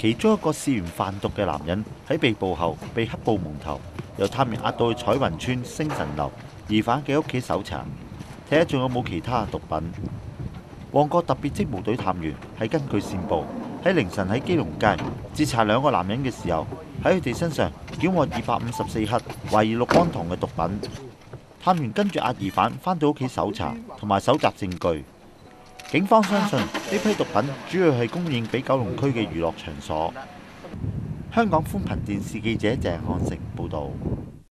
其中一個涉嫌販毒嘅男人喺被捕後被黑布蒙頭，由探員押到去彩雲村星辰樓疑犯嘅屋企搜查，睇下仲有冇其他毒品。旺角特別職務隊探員係根據線報喺凌晨喺基隆街截查兩個男人嘅時候，喺佢哋身上檢獲254克懷疑氯胺酮嘅毒品。探員跟住押疑犯返到屋企搜查同埋搜集證據。警方相信呢批毒品主要係供應俾九龍區嘅娛樂場所。香港寬頻電視記者鄭漢成報導。